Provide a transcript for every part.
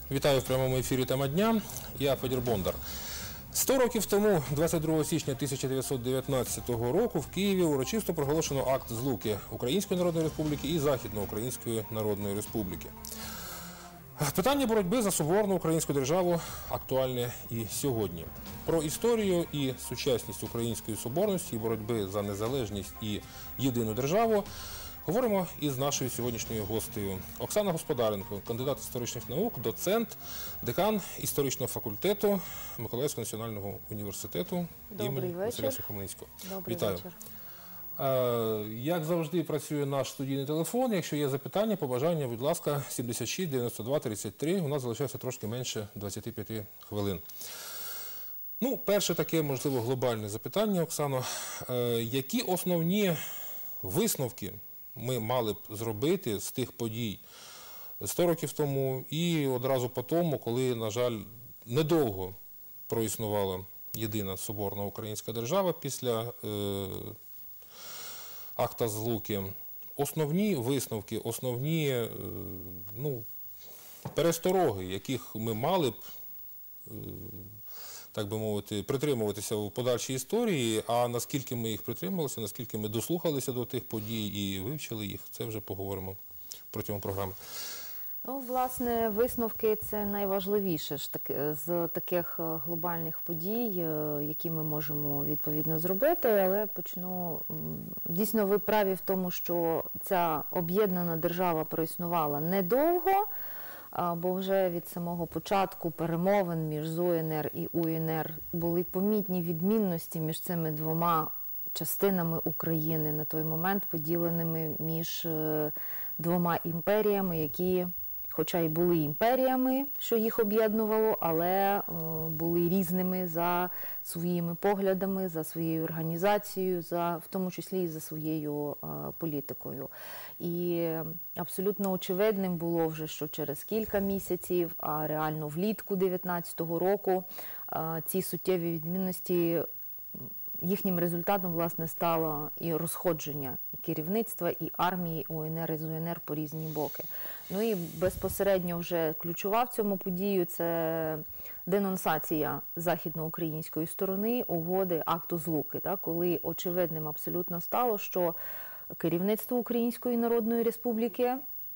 Вітаю в прямому ефірі «Тема дня». Я Федір Бондар. 100 років тому, 22 січня 1919 року, в Києві урочисто проголошено акт злуки Української Народної Республіки і Західноукраїнської Народної Республіки. Питання боротьби за соборну українську державу актуальне і сьогодні. Про історію і сучасність української соборності, і боротьби за незалежність і єдину державу говоримо із нашою сьогоднішньою гостею. Оксана Господаренко, кандидат історичних наук, доцент, декан історичного факультету Миколаївського національного університету імені Василя Сухомлинського. Вітаю. Вечір. Як завжди працює наш студійний телефон. Якщо є запитання, побажання, будь ласка, 76 92 33. У нас залишається трошки менше 25 хвилин. Ну, перше таке, можливо, глобальне запитання, Оксано. Які основні висновки ми мали б зробити з тих подій 100 років тому і одразу по тому, коли, на жаль, недовго проіснувала єдина соборна українська держава після акта злуки? Основні висновки, основні перестороги, яких ми мали б, так би мовити, притримуватися у подальшій історії, а наскільки ми їх притримувалися, наскільки ми дослухалися до тих подій і вивчили їх, це вже поговоримо протягом програми. Ну, власне, висновки – це найважливіше з таких глобальних подій, які ми можемо відповідно зробити, але почну. Дійсно, ви праві в тому, що ця об'єднана держава проіснувала недовго, бо вже від самого початку перемовин між ЗУНР і УНР були помітні відмінності між цими двома частинами України на той момент, поділеними між двома імперіями, які, хоча й були імперіями, що їх об'єднувало, але були різними за своїми поглядами, за своєю організацією, в тому числі і за своєю політикою. І абсолютно очевидним було вже, що через кілька місяців, а реально влітку 2019 року, ці суттєві відмінності, їхнім результатом, власне, стало і розходження керівництва, і армії УНР і ЗУНР по різні боки. Ну і безпосередньо вже ключова в цьому подію – це денонсація західноукраїнської сторони угоди акту злуки, коли очевидним абсолютно стало, що керівництво Української Народної Республіки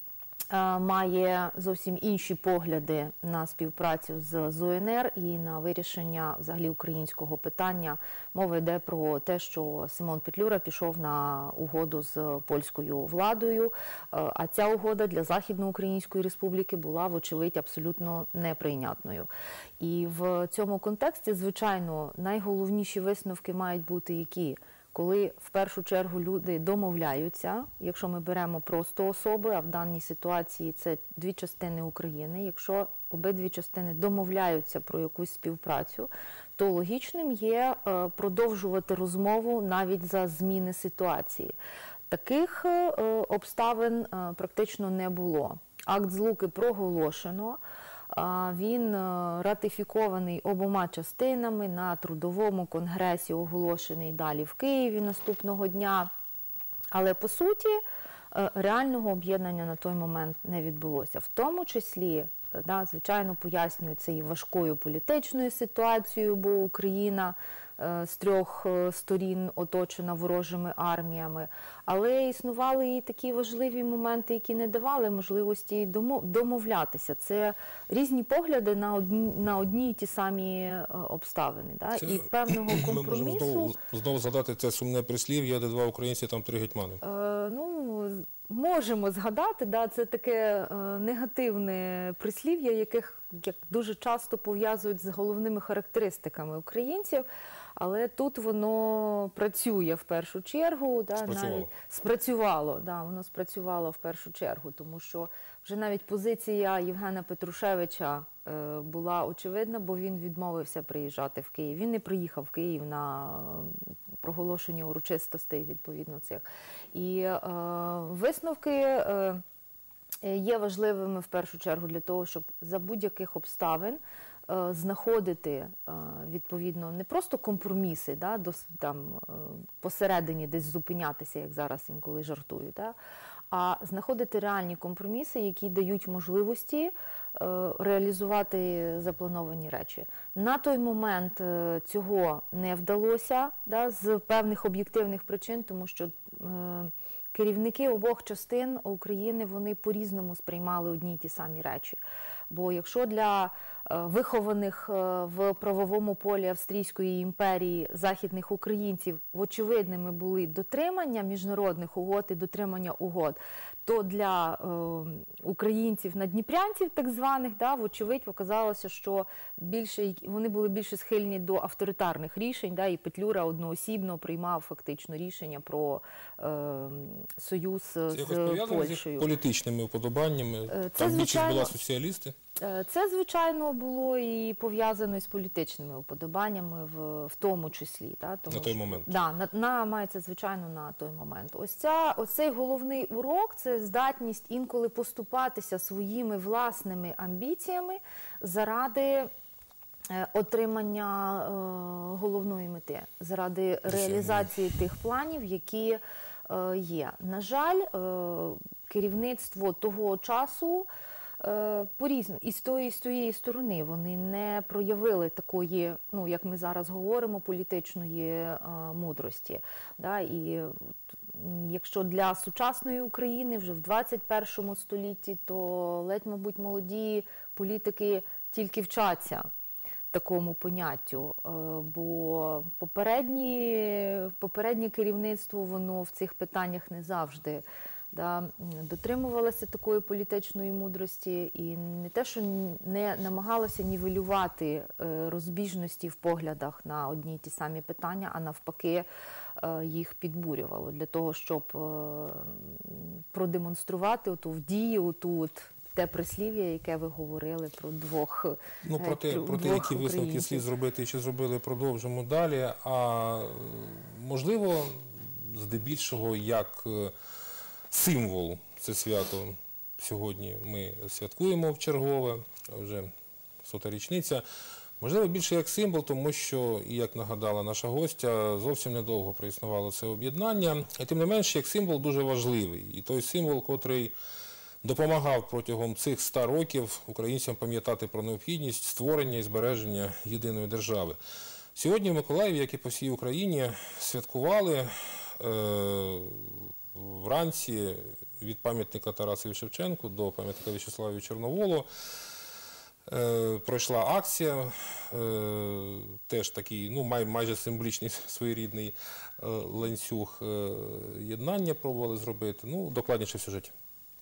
має зовсім інші погляди на співпрацю з ЗУНР і на вирішення взагалі українського питання. Мова йде про те, що Симон Петлюра пішов на угоду з польською владою, а ця угода для Західноукраїнської Республіки була, вочевидь, абсолютно неприйнятною. І в цьому контексті, звичайно, найголовніші висновки мають бути які? Коли в першу чергу люди домовляються, якщо ми беремо просто особи, а в даній ситуації це дві частини України, якщо обидві частини домовляються про якусь співпрацю, то логічним є продовжувати розмову навіть за зміни ситуації. Таких обставин практично не було. Акт злуки проголошено. Він ратифікований обома частинами, на Трудовому конгресі оголошений далі в Києві наступного дня. Але, по суті, реального об'єднання на той момент не відбулося. В тому числі, звичайно, пояснюється і важкою політичною ситуацією, бо Україна з трьох сторін оточена ворожими арміями. Але існували і такі важливі моменти, які не давали можливості домовлятися. Це різні погляди на одні і ті самі обставини. Це, і певного компромісу... Ми можемо знову згадати це сумне прислів'я, де два українці, там три гетьмани. Можемо згадати, це таке негативне прислів'я, яких дуже часто пов'язують з головними характеристиками українців, але тут воно працює в першу чергу. Воно спрацювало в першу чергу, тому що вже навіть позиція Євгена Петрушевича була очевидна, бо він відмовився приїжджати в Київ. Він не приїхав в Київ на проголошення урочистостей, відповідно, цих. І висновки є важливими в першу чергу для того, щоб за будь-яких обставин знаходити, відповідно, не просто компроміси, посередині десь зупинятися, як зараз інколи жартують, а знаходити реальні компроміси, які дають можливості реалізувати заплановані речі. На той момент цього не вдалося, да, з певних об'єктивних причин, тому що керівники обох частин України, вони по-різному сприймали одні й ті самі речі. Бо якщо для вихованих в правовому полі Австрійської імперії західних українців очевидними були дотримання міжнародних угод і дотримання угод, то для українців-надніпрянців, так званих, да, вочевидь, оказалося, що вони були більше схильні до авторитарних рішень, да, і Петлюра одноосібно приймав фактично рішення про союз з Польщею. З політичними уподобаннями? Там більшість була соціалісти? Це, звичайно, було і пов'язано з політичними уподобаннями в тому числі. Да, тому, на той момент? Так, мається, звичайно, на той момент. Оцей головний урок – це здатність інколи поступатися своїми власними амбіціями заради отримання головної мети, заради реалізації тих планів, які є. На жаль, керівництво того часу по-різному. І з тієї сторони вони не проявили такої, ну, як ми зараз говоримо, політичної мудрості. Да? І якщо для сучасної України вже в 21 столітті, то ледь, мабуть, молоді політики тільки вчаться такому поняттю, бо попереднє керівництво, воно в цих питаннях не завжди дотримувалася такої політичної мудрості і не те, що не намагалася нівелювати розбіжності в поглядах на одні й ті самі питання, а навпаки їх підбурювало для того, щоб продемонструвати в дії те прислів'я, яке ви говорили про двох українців. Про те, які висновки слід зробити і що зробили, продовжимо далі. А можливо, здебільшого, як символ це свято сьогодні ми святкуємо вчергове, вже 100-та річниця. Можливо, більше як символ, тому що, і як нагадала наша гостя, зовсім недовго проіснувало це об'єднання. І тим не менше, як символ дуже важливий. І той символ, котрий допомагав протягом цих 100 років українцям пам'ятати про необхідність створення і збереження єдиної держави. Сьогодні в Миколаєві, як і по всій Україні, святкували вранці від пам'ятника Тарасові Шевченку до пам'ятника В'ячеславу Чорноволу. Пройшла акція, теж такий, майже символічний своєрідний ланцюг єднання пробували зробити. Докладніше в сюжеті.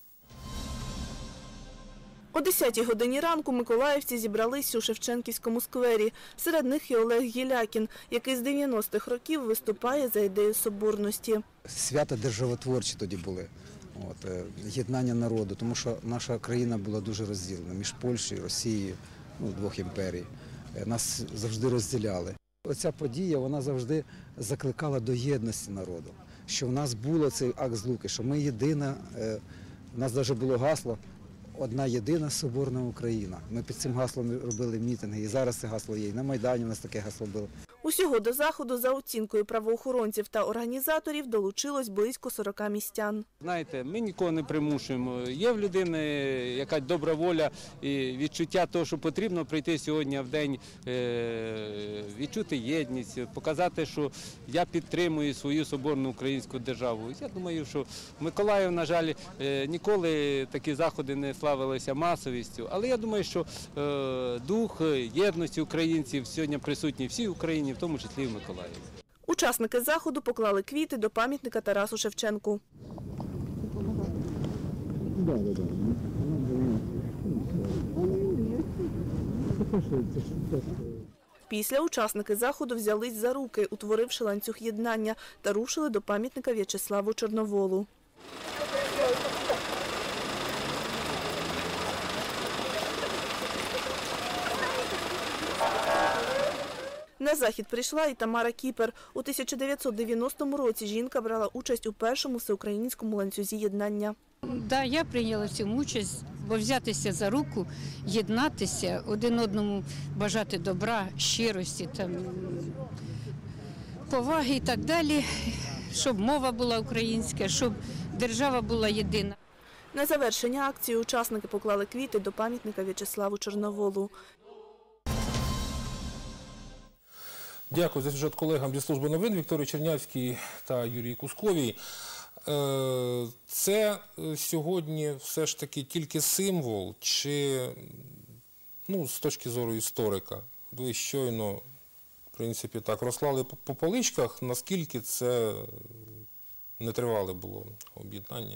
О 10-й годині ранку миколаївці зібрались у Шевченківському сквері. Серед них і Олег Гілякін, який з 90-х років виступає за ідею соборності. Свята державотворчі тоді були, єднання народу, тому що наша країна була дуже розділена між Польщею, Росією, двох імперій. Нас завжди розділяли. Оця подія, вона завжди закликала до єдності народу, що в нас було цей акт злуки, що ми єдина, у нас навіть було гасло «Одна єдина соборна Україна». Ми під цим гаслом робили мітинги, і зараз це гасло є. І на Майдані у нас таке гасло було. Усього до заходу, за оцінкою правоохоронців та організаторів, долучилось близько 40 містян. Знаєте, ми нікого не примушуємо. Є в людини якась добра воля і відчуття того, що потрібно прийти сьогодні в день, відчути єдність, показати, що я підтримую свою соборну українську державу. Я думаю, що Миколаїв, на жаль, ніколи такі заходи не славилися масовістю, але я думаю, що дух єдності українців сьогодні присутній в всій Україні, в тому числі і в Миколаєві. Учасники заходу поклали квіти до пам'ятника Тарасу Шевченку. Після учасники заходу взялись за руки, утворивши ланцюг єднання, та рушили до пам'ятника В'ячеславу Чорноволу. На захід прийшла і Тамара Кіпер. У 1990 році жінка брала участь у першому всеукраїнському ланцюзі єднання. Так, я прийняла в цьому участь, бо взятися за руку, єднатися, один одному бажати добра, щирості, поваги і так далі, щоб мова була українська, щоб держава була єдина. На завершення акції учасники поклали квіти до пам'ятника В'ячеславу Чорноволу. Дякую за сюжет колегам зі служби новин Вікторії Чернявській та Юрії Кусковій. Це сьогодні все ж таки тільки символ, чи, з точки зору історика, ви щойно, в принципі, так розклали по поличках, наскільки це нетривале було об'єднання?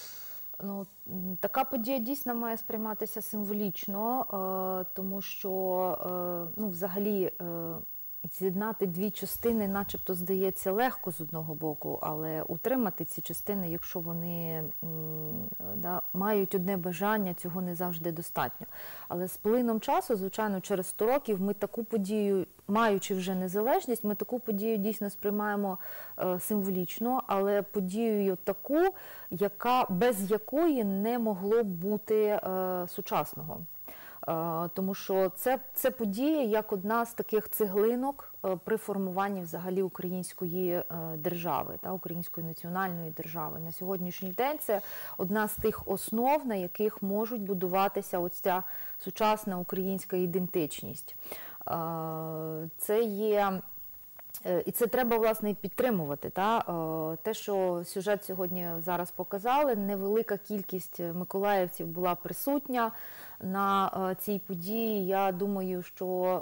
Така подія дійсно має сприйматися символічно, тому що, взагалі, з'єднати дві частини начебто здається легко з одного боку, але утримати ці частини, якщо вони мають одне бажання, цього не завжди достатньо. Але з плином часу, звичайно, через 100 років ми таку подію, маючи вже незалежність, ми таку подію дійсно сприймаємо символічно, але подією таку, без якої не могло б бути сучасного. Тому що це подія як одна з таких цеглинок при формуванні взагалі української держави, української національної держави. На сьогоднішній день це одна з тих основ, на яких можуть будуватися ось ця сучасна українська ідентичність. Це є... І це треба, власне, підтримувати. Те, що сюжет сьогодні зараз показали, невелика кількість миколаївців була присутня на цій події. Я думаю, що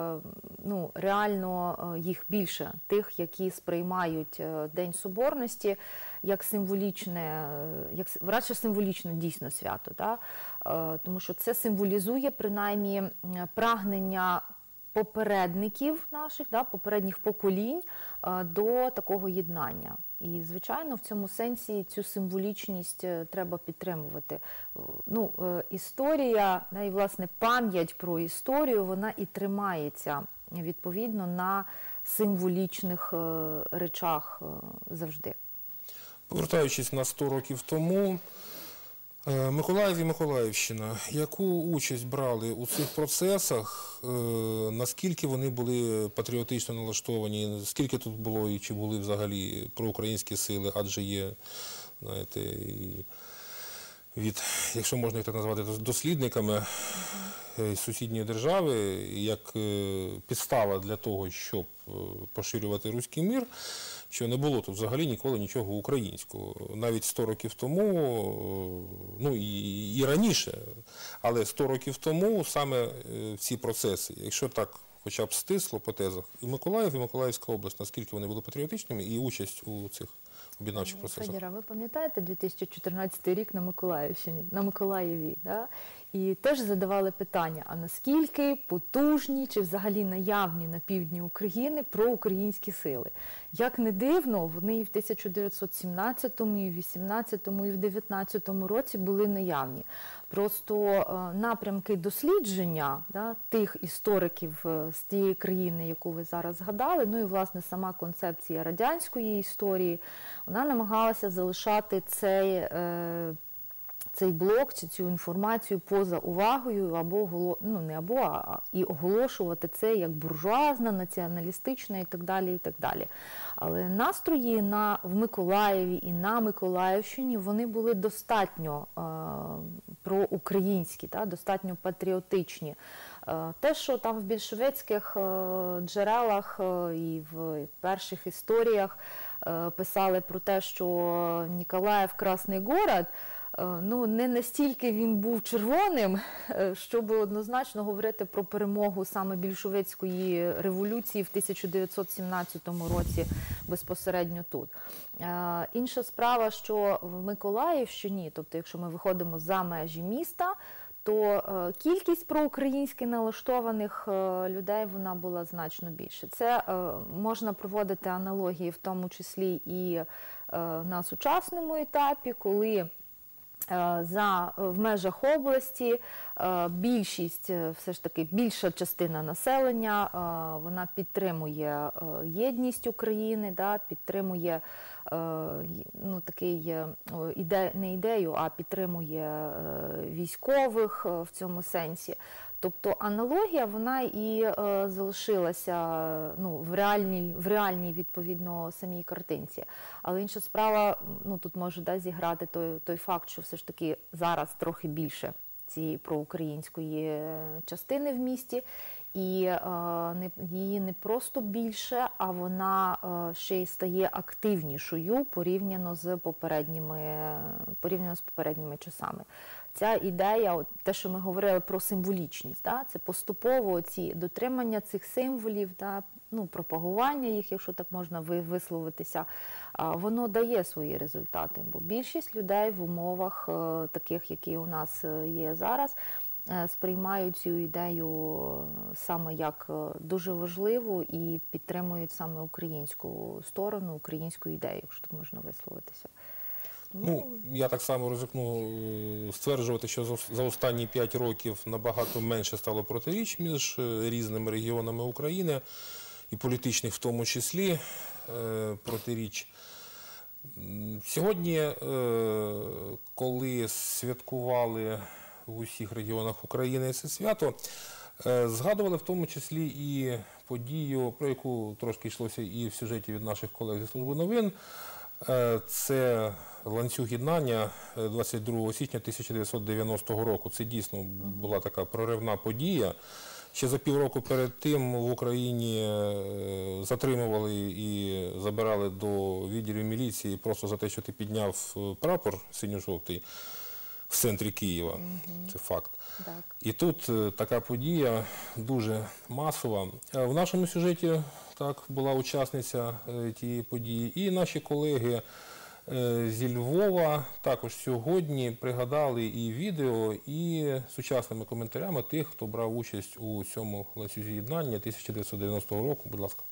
реально їх більше, тих, які сприймають День Соборності як символічне, радше символічне дійсно свято. Тому що це символізує, принаймні, прагнення попередників наших, попередніх поколінь до такого єднання. І, звичайно, в цьому сенсі цю символічність треба підтримувати. Історія, і, власне, пам'ять про історію, вона і тримається, відповідно, на символічних речах завжди. Повертаючись на 100 років тому, Миколаїв і Миколаївщина, яку участь брали у цих процесах, наскільки вони були патріотично налаштовані, скільки тут було і чи були взагалі проукраїнські сили, адже є, знаєте, якщо можна їх так назвати, дослідниками сусідньої держави, як підстава для того, щоб поширювати руський мір, що не було тут взагалі ніколи нічого українського. Навіть 100 років тому, і раніше, але 100 років тому саме ці процеси, якщо так хоча б стисло по тезах, і Миколаїв, і Миколаївська область, наскільки вони були патріотичними, і участь у цих об'єднавчих процесах. Федір, ви пам'ятаєте 2014 рік на Миколаївщині, на Миколаєві, І теж задавали питання, а наскільки потужні чи взагалі наявні на півдні України проукраїнські сили? Як не дивно, вони і в 1917, і в 18, і в 19 році були наявні. Просто напрямки дослідження тих істориків з тієї країни, яку ви зараз згадали, і, власне, сама концепція радянської історії, вона намагалася залишати цей блок чи цю інформацію поза увагою, і оголошувати це як буржуазна, націоналістична і так далі, і так далі. Але настрої в Миколаєві і на Миколаївщині, вони були достатньо проукраїнські, достатньо патріотичні. Те, що там в більшовицьких джерелах і в перших історіях писали про те, що Ніколаїв – красний город, не настільки він був червоним, щоб однозначно говорити про перемогу саме більшовицької революції в 1917 році безпосередньо тут. Інша справа, що в Миколаївщині, тобто якщо ми виходимо за межі міста, то кількість проукраїнськи налаштованих людей, вона була значно більше. Це можна проводити аналогії в тому числі і на сучасному етапі, коли в межах області все ж таки більша частина населення, вона підтримує єдність України, підтримує не ідею, а підтримує військових в цьому сенсі. Тобто аналогія, вона і залишилася в реальній, відповідно, самій картинці. Але інша справа, тут може зіграти той факт, що все ж таки зараз трохи більше цієї проукраїнської частини в місті. І її не просто більше, а вона ще й стає активнішою порівняно з попередніми часами. Ця ідея, те, що ми говорили про символічність, це поступово дотримання цих символів, пропагування їх, якщо так можна висловитися, воно дає свої результати. Бо більшість людей в умовах таких, які у нас є зараз, сприймають цю ідею саме як дуже важливу і підтримують саме українську сторону, українську ідею, якщо так можна висловитися. Я так само ризикну стверджувати, що за останні 5 років набагато менше стало протиріч між різними регіонами України, і політичних в тому числі протиріч. Сьогодні, коли святкували в усіх регіонах України це свято, згадували в тому числі і подію, про яку трошки йшлося і в сюжеті від наших колег зі служби новин. Це ланцюг єднання 22 січня 1990 року. Це дійсно була така проривна подія. Ще за півроку перед тим в Україні затримували і забирали до відділів міліції просто за те, що ти підняв прапор синьо-жовтий в центрі Києва. Це факт. Так. І тут така подія дуже масова. В нашому сюжеті була учасниця тієї події. І наші колеги зі Львова також сьогодні пригадали і відео, і сучасними коментарями тих, хто брав участь у цьому ланцюзі єднання 1990 року. Будь ласка.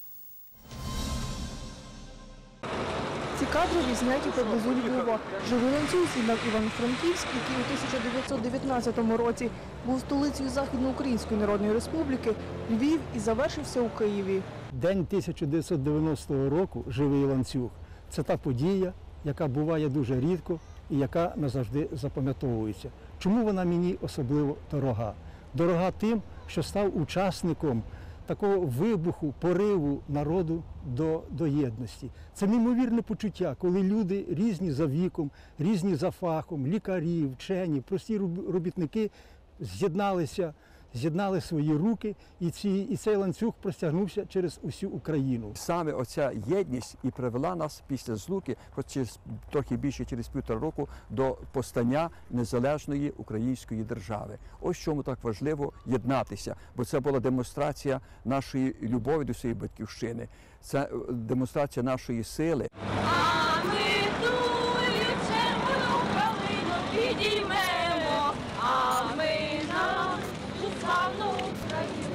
Ці кадри відзняті поблизу Львова. Живий ланцюг з'єднав Івано-Франківськ, який у 1919 році був столицею Західноукраїнської Народної Республіки, Львів, і завершився у Києві. День 1990 року «Живий ланцюг» – це та подія, яка буває дуже рідко і яка назавжди запам'ятовується. Чому вона мені особливо дорога? Дорога тим, що став учасником такого вибуху, пориву народу до єдності. Це неймовірне почуття, коли люди різні за віком, різні за фахом, лікарі, вчені, прості робітники з'єднали свої руки, і цей ланцюг простягнувся через усю Україну. Саме оця єдність і привела нас після злуки, трохи більше через 1,5 року, до постання незалежної української держави. Ось чому так важливо єднатися, бо це була демонстрація нашої любові до своєї батьківщини, це демонстрація нашої сили. А ми тую червону калину підіймемо, а ми славну Україну.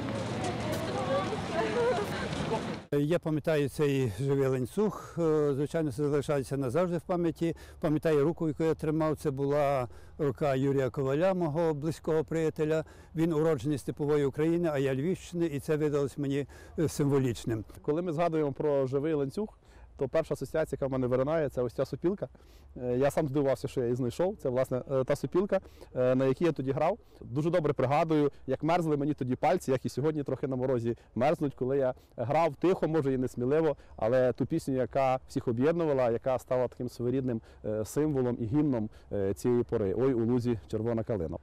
Я пам'ятаю цей живий ланцюг, звичайно, це залишається назавжди в пам'яті. Пам'ятаю руку, яку я тримав, це була рука Юрія Коваля, мого близького приятеля. Він уроджений Степової України, а я Львівщини, і це видалось мені символічним. Коли ми згадуємо про живий ланцюг, то перша асоціація, яка в мене виринає, це ось ця сопілка. Я сам здивувався, що я її знайшов. Це, власне, та сопілка, на якій я тоді грав. Дуже добре пригадую, як мерзли мені тоді пальці, як і сьогодні трохи на морозі мерзнуть, коли я грав тихо, може і не сміливо, але ту пісню, яка всіх об'єднувала, яка стала таким своєрідним символом і гімном цієї пори. Ой, у лузі червона калина.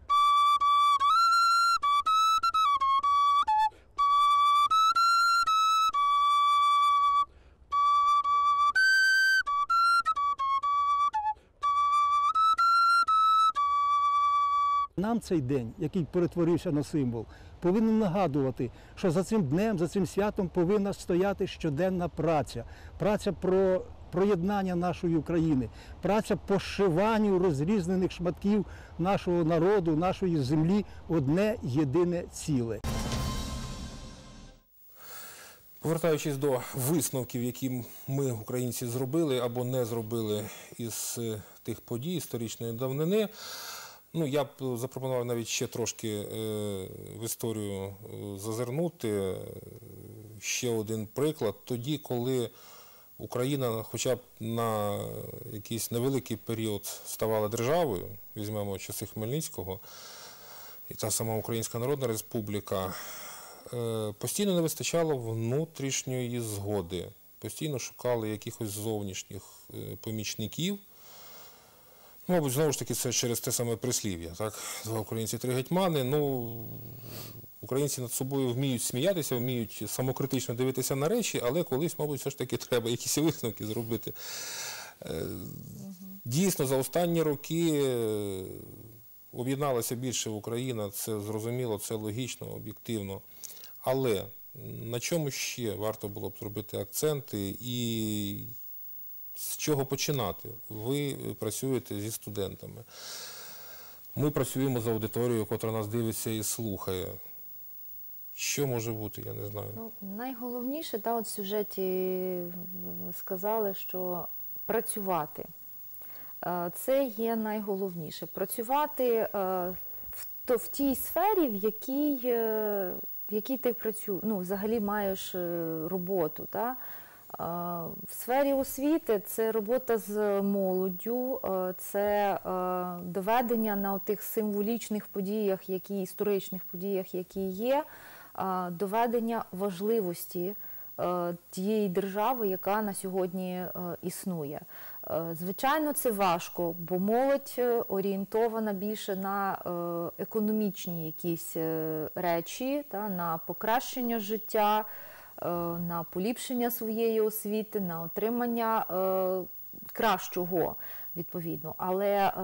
Нам цей день, який перетворився на символ, повинен нагадувати, що за цим днем, за цим святом повинна стояти щоденна праця. Праця про єднання нашої України, праця по зшиванню розрізнених шматків нашого народу, нашої землі в одне єдине ціле. Повертаючись до висновків, які ми, українці, зробили або не зробили із тих подій історичної давнини, я б запропонував навіть ще трошки в історію зазирнути. Ще один приклад. Тоді, коли Україна хоча б на якийсь невеликий період ставала державою, візьмемо часи Хмельницького, і та сама Українська Народна Республіка, постійно не вистачало внутрішньої згоди, постійно шукали якихось зовнішніх помічників. Мабуть, знову ж таки, це через те саме прислів'я, так? Два українці, три гетьмани. Ну, українці над собою вміють сміятися, вміють самокритично дивитися на речі, але колись, мабуть, все ж таки треба якісь висновки зробити. Дійсно, за останні роки об'єдналася більше Україна, це зрозуміло, це логічно, об'єктивно. Але на чому ще варто було б зробити акценти і з чого починати? Ви працюєте зі студентами. Ми працюємо з аудиторією, яка нас дивиться і слухає. Що може бути, я не знаю. Ну, найголовніше, от в сюжеті ви сказали, що працювати. Це є найголовніше. Працювати в тій сфері, в якій ти працюєш, взагалі маєш роботу. Так? В сфері освіти це робота з молоддю, це доведення на тих символічних подіях, історичних подіях, які є, доведення важливості тієї держави, яка на сьогодні існує. Звичайно, це важко, бо молодь орієнтована більше на економічні якісь речі, на покращення життя, на поліпшення своєї освіти, на отримання кращого, відповідно. Але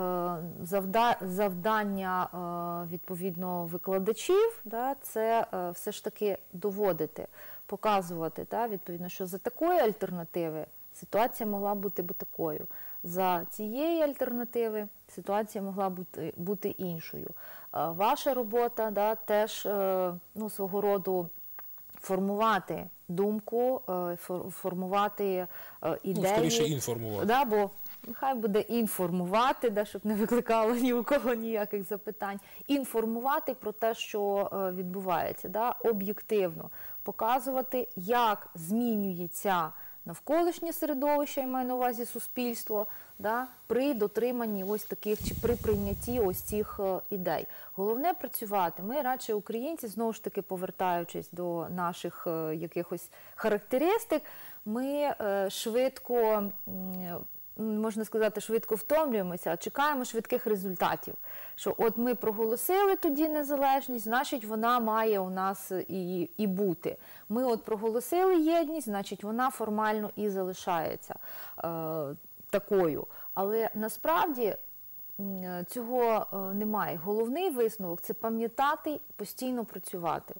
завдання, відповідно, викладачів, це все ж таки доводити, показувати, відповідно, що за такої альтернативи ситуація могла бути такою. За цієї альтернативи ситуація могла бути іншою. Ваша робота теж свого роду формувати думку, формувати ідеї. Скоріше інформувати. Бо нехай буде інформувати, щоб не викликало ні у кого ніяких запитань. Інформувати про те, що відбувається, об'єктивно. Показувати, як змінюється навколишнє середовище, я маю на увазі суспільство, при дотриманні ось таких, чи при прийнятті ось цих ідей. Головне працювати. Ми радше українці, знову ж таки повертаючись до наших якихось характеристик, ми швидко, можна сказати, швидко втомлюємося, а чекаємо швидких результатів. Що от ми проголосили тоді незалежність, значить вона має у нас і бути. Ми от проголосили єдність, значить вона формально і залишається такою. Але насправді цього немає. Головний висновок – це пам'ятати, постійно працювати.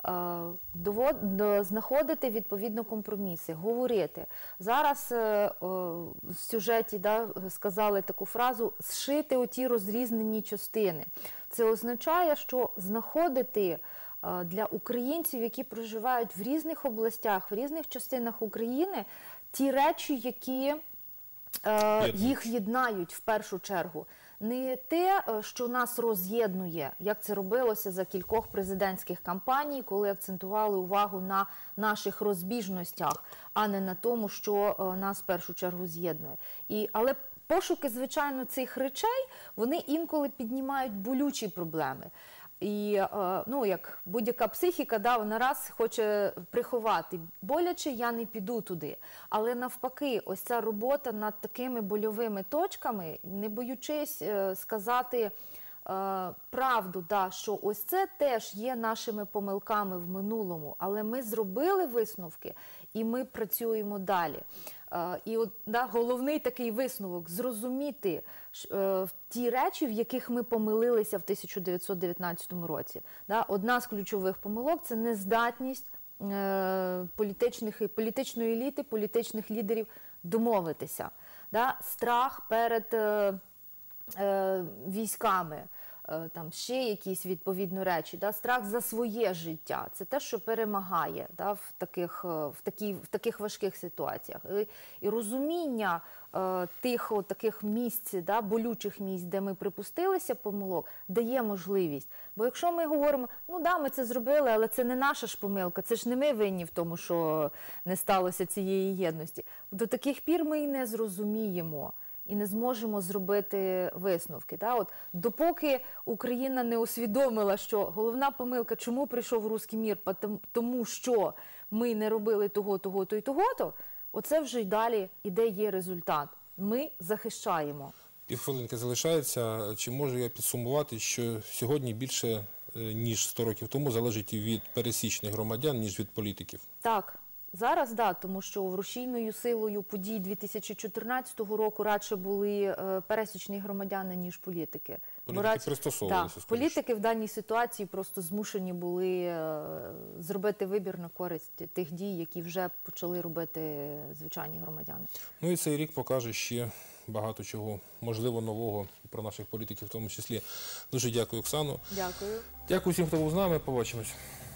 Знаходити відповідно компроміси, говорити. Зараз в сюжеті сказали таку фразу «зшити оті розрізнені частини». Це означає, що знаходити для українців, які проживають в різних областях, в різних частинах України, ті речі, які їх єднають в першу чергу. Не те, що нас роз'єднує, як це робилося за кількох президентських кампаній, коли акцентували увагу на наших розбіжностях, а не на тому, що нас в першу чергу з'єднує. Але пошуки, звичайно, цих речей, вони інколи піднімають болючі проблеми. І, як будь-яка психіка, вона раз хоче приховати. Боляче, я не піду туди. Але навпаки, ось ця робота над такими больовими точками, не боючись сказати правду, що ось це теж є нашими помилками в минулому, але ми зробили висновки і ми працюємо далі. І головний такий висновок – зрозуміти ті речі, в яких ми помилилися в 1919 році. Одна з ключових помилок – це нездатність політичної еліти, політичних лідерів домовитися. Страх перед військами, там ще якісь відповідно речі. Да? Страх за своє життя – це те, що перемагає, да? в таких важких ситуаціях. І розуміння тих таких місць, да? болючих місць, де ми припустилися помилок, дає можливість. Бо якщо ми говоримо, ну да, ми це зробили, але це не наша ж помилка, це ж не ми винні в тому, що не сталося цієї єдності. До таких пір ми і не зрозуміємо. І не зможемо зробити висновки. Да? От, допоки Україна не усвідомила, що головна помилка, чому прийшов руський мір, тому що ми не робили того-то і того-то, оце вже й далі іде є результат. Ми захищаємо. Півхвилинки залишається. Чи можу я підсумувати, що сьогодні більше, ніж 100 років тому, залежить від пересічних громадян, ніж від політиків? Так. Зараз, да, тому що рушійною силою подій 2014 року радше були пересічні громадяни, ніж політики. Політики пристосовувалися, скоріше. Політики в даній ситуації просто змушені були зробити вибір на користь тих дій, які вже почали робити звичайні громадяни. Ну і цей рік покаже ще багато чого, можливо, нового про наших політиків в тому числі. Дуже дякую, Оксано. Дякую. Дякую всім, хто був з нами. Побачимось.